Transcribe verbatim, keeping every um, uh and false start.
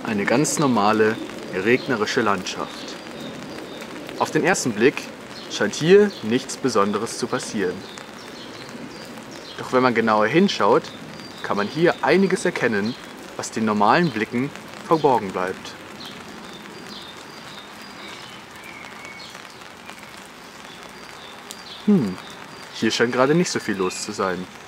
Eine ganz normale, regnerische Landschaft. Auf den ersten Blick scheint hier nichts Besonderes zu passieren. Doch wenn man genauer hinschaut, kann man hier einiges erkennen, was den normalen Blicken verborgen bleibt. Hm, hier scheint gerade nicht so viel los zu sein.